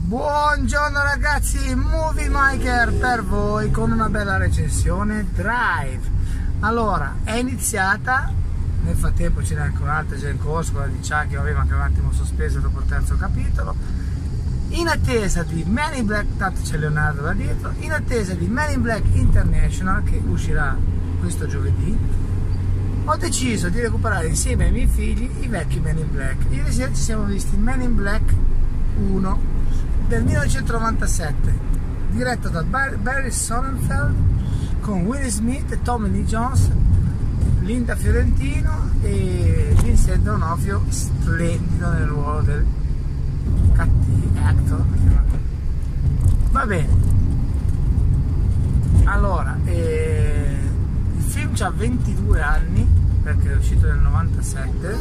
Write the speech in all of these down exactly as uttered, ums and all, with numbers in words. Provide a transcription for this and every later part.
Buongiorno ragazzi, Movie Maker per voi con una bella recensione Drive. Allora, è iniziata, nel frattempo ce n'è anche un'altra già in corso, quella di Chucky, vabbè, ma che è un attimo sospesa dopo il terzo capitolo. In attesa di Men in Black, tanto c'è Leonardo là dietro, in attesa di Men in Black International che uscirà questo giovedì, ho deciso di recuperare insieme ai miei figli i vecchi Men in Black. Ieri sera ci siamo visti Men in Black uno del millenovecentonovantasette, diretto da Barry Sonnenfeld, con Will Smith e Tommy Lee Jones, Linda Fiorentino e Vincent D'Onofrio, splendido nel ruolo del cattivo actor. Va bene, allora eh, il film ha ventidue anni perché è uscito nel novantasette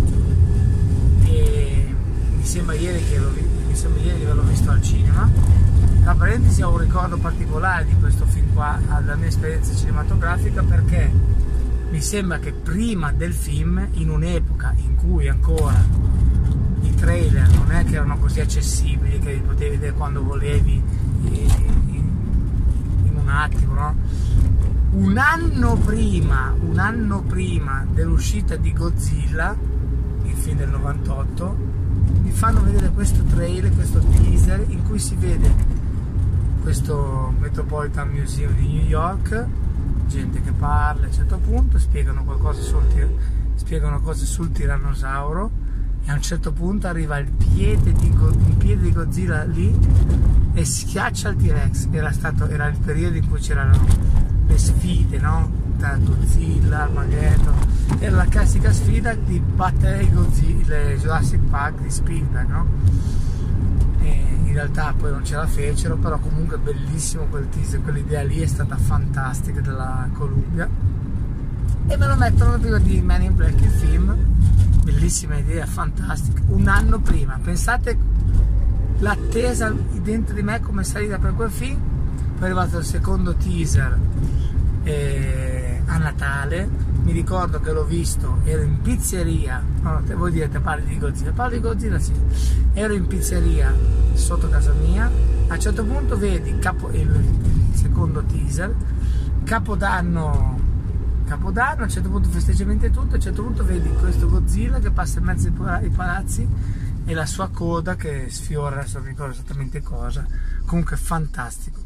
e mi sembra ieri che l'ho visto. Mi sembra ieri di averlo visto al cinema. Tra parentesi ho un ricordo particolare di questo film qua dalla mia esperienza cinematografica, perché mi sembra che prima del film, in un'epoca in cui ancora i trailer non è che erano così accessibili, che li potevi vedere quando volevi in, in un attimo, no? Un anno prima, un anno prima dell'uscita di Godzilla, il film del novantotto, mi fanno vedere questo trailer, questo teaser in cui si vede questo Metropolitan Museum di New York, gente che parla a un certo punto, spiegano qualcosa sul, spiegano cose sul tirannosauro e a un certo punto arriva il piede di, il piede di Godzilla lì e schiaccia il T-Rex. Era, stato, era il periodo in cui c'erano le sfide, no? Tra Godzilla, Armageddon, era la classica sfida di battere i Godzilla, Jurassic Park di Spielberg, no? E in realtà poi non ce la fecero, però comunque bellissimo quel teaser, quell'idea lì è stata fantastica della Columbia, e me lo mettono prima di Men in Black, il film, bellissima idea, fantastica, un anno prima. Pensate l'attesa dentro di me come salita per quel film. Poi è arrivato il secondo teaser eh, a Natale, mi ricordo che l'ho visto, ero in pizzeria, no, voi direte parli di Godzilla, parli di Godzilla, sì, ero in pizzeria sotto casa mia, a un certo punto vedi capo, il, il secondo teaser, Capodanno, Capodanno, a un certo punto festeggiamenti e tutto, a un certo punto vedi questo Godzilla che passa in mezzo ai palazzi e la sua coda che sfiora, adesso non ricordo esattamente cosa, comunque fantastico.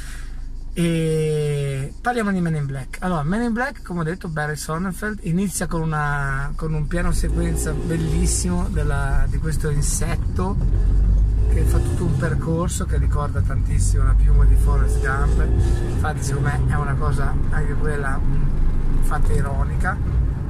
E parliamo di Men in Black. Allora, Men in Black, come ho detto, Barry Sonnenfeld, inizia con, una, con un piano sequenza bellissimo della, di questo insetto che fa tutto un percorso che ricorda tantissimo la piuma di Forrest Gump. Infatti secondo me è una cosa anche quella fatta ironica,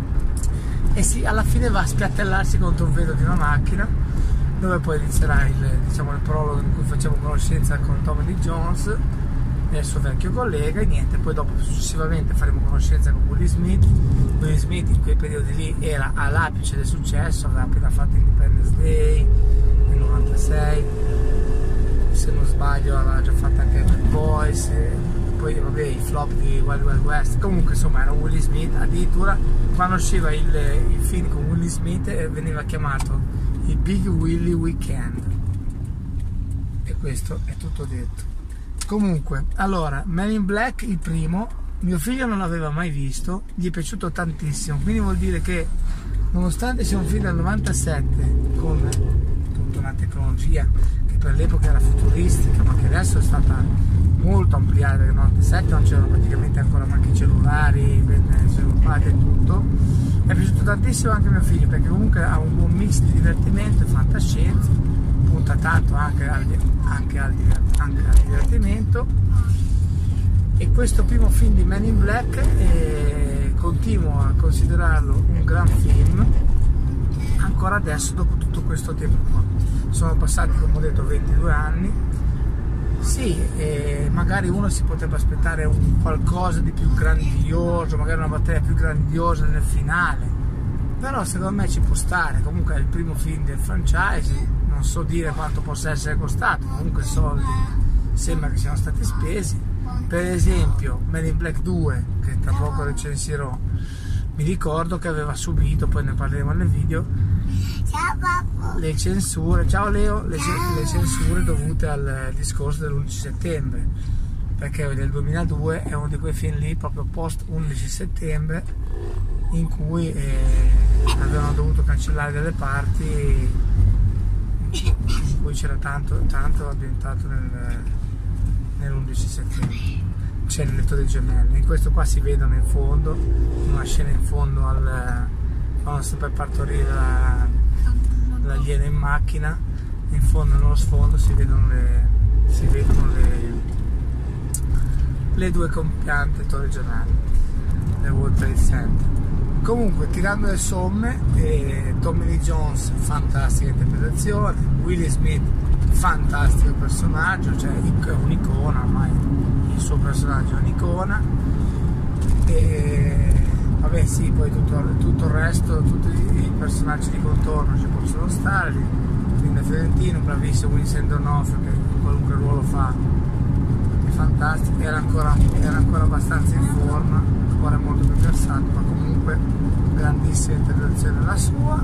e sì, alla fine va a spiattellarsi contro un vetro di una macchina, dove poi inizierà il, diciamo, il prologo in cui facciamo conoscenza con Tommy Lee Jones e il suo vecchio collega, e niente, poi dopo successivamente faremo conoscenza con Will Smith. Will Smith in quei periodi lì era all'apice del successo, aveva appena fatto Independence Day nel novantasei, se non sbaglio aveva già fatto anche Bad Boys, e poi vabbè i flop di Wild Wild West, comunque insomma era Will Smith. Addirittura quando usciva il, il film con Will Smith veniva chiamato il Big Willy Weekend, e questo è tutto detto. Comunque, allora, Men in Black, il primo, mio figlio non l'aveva mai visto, gli è piaciuto tantissimo, quindi vuol dire che nonostante sia un film del novantasette con tutta una tecnologia che per l'epoca era futuristica, ma che adesso è stata molto ampliata, perché nel novantasette non c'erano praticamente ancora neanche i cellulari ben sviluppati e tutto, è piaciuto tantissimo anche a mio figlio, perché comunque ha un buon mix di divertimento e fantascienza, punta tanto anche al, anche al, anche al divertimento. E questo primo film di Men in Black eh, continuo a considerarlo un gran film ancora adesso, dopo tutto questo tempo qua. Sono passati, come ho detto, ventidue anni. Sì, eh, magari uno si potrebbe aspettare un qualcosa di più grandioso, magari una battaglia più grandiosa nel finale, però secondo me ci può stare. Comunque è il primo film del franchise, non so dire quanto possa essere costato, comunque soldi sembra che siano stati spesi. Per esempio Men in Black due, che tra poco recensirò, mi ricordo che aveva subito, poi ne parleremo nel video, le censure, ciao Leo, le, le censure dovute al discorso dell'undici settembre, perché nel duemiladue è uno di quei film lì proprio post undici settembre in cui eh, avevano dovuto cancellare delle parti in cui c'era tanto, tanto ambientato nel, nell'undici settembre. C'è il letto dei gemelli, in questo qua si vedono in fondo, in una scena in fondo al, quando sta per partorire la, l'aliena in macchina, in fondo nello sfondo si vedono le, si vedono le, le due compiante torri gemelle, le World Trade Center. Comunque, tirando le somme, eh, Tommy Lee Jones, fantastica interpretazione, Will Smith, fantastico personaggio, cioè è un'icona ormai, il suo personaggio è un'icona, e vabbè sì, poi tutto, tutto il resto, tutti i personaggi di contorno ci possono stare, Linda Fiorentino, bravissimo, Vincent D'Onofrio che in qualunque ruolo fa è fantastico, era ancora, era ancora abbastanza in forma, ora è molto più versato, ma comunque grandissima interpretazione la sua.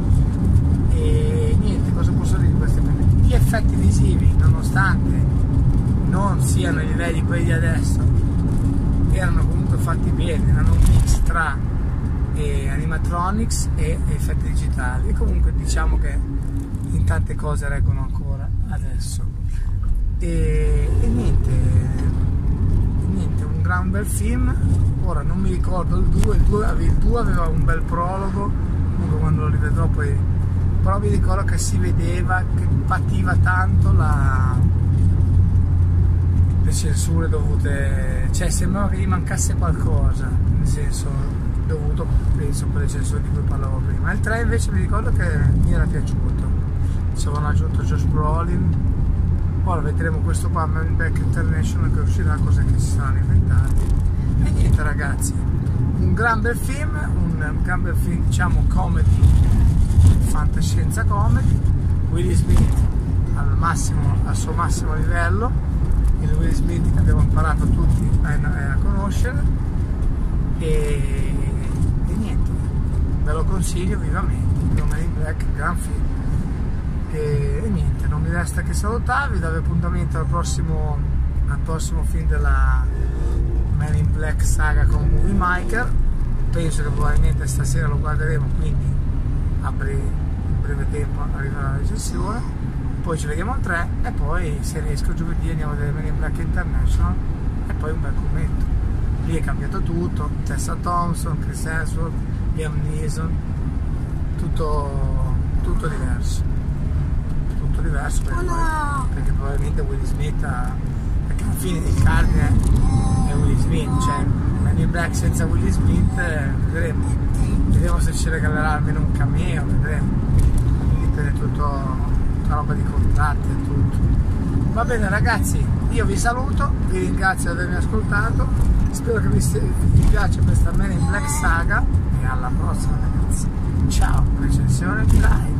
E niente, cosa posso dire di questi film? Gli effetti visivi, nonostante non siano ai livelli quelli di adesso, erano comunque fatti bene, erano un mix tra eh, animatronics e effetti digitali, e comunque diciamo che in tante cose reggono ancora adesso. E, e niente, niente, un gran bel film. Ora non mi ricordo il due, il due, il due aveva un bel prologo, comunque quando lo rivedrò poi, però mi ricordo che si vedeva che pativa tanto la, le censure dovute, cioè sembrava che gli mancasse qualcosa, nel senso dovuto, penso, per le censure di cui parlavo prima. Il tre invece mi ricordo che mi era piaciuto, ci avevano aggiunto Josh Brolin. Ora vedremo questo qua, Man in Black International, che uscirà, cose che si saranno inventati. E niente ragazzi, un gran bel film, un gran bel film, diciamo comedy, fantascienza comedy, Will Smith al massimo, al suo massimo livello, il Will Smith che abbiamo imparato tutti a, a conoscere, e, e niente, ve lo consiglio vivamente, Man in Black, gran film. E, e niente, non mi resta che salutarvi, dare appuntamento al prossimo, al prossimo film della Man in Black saga con Movie Maker. Penso che probabilmente stasera lo guarderemo, quindi a breve, in breve tempo arriverà la recensione, poi ci vediamo al tre e poi se riesco giovedì andiamo a vedere Man in Black International e poi un bel commento. Lì è cambiato tutto, Tessa Thompson, Chris Hemsworth, Liam Neeson, tutto, tutto diverso, tutto diverso perché, oh no. perché probabilmente Will Smith ha, perché alla fine il cardine è Will Smith, cioè Man in Black senza Will Smith, eh, vedremo, vedremo se ci regalerà almeno un cameo, vedremo, dipende tutto, tutta roba di contratti e tutto. Va bene ragazzi, io vi saluto, vi ringrazio di avermi ascoltato, spero che vi, vi piaccia questa Man in Black saga e alla prossima ragazzi, ciao, recensione live.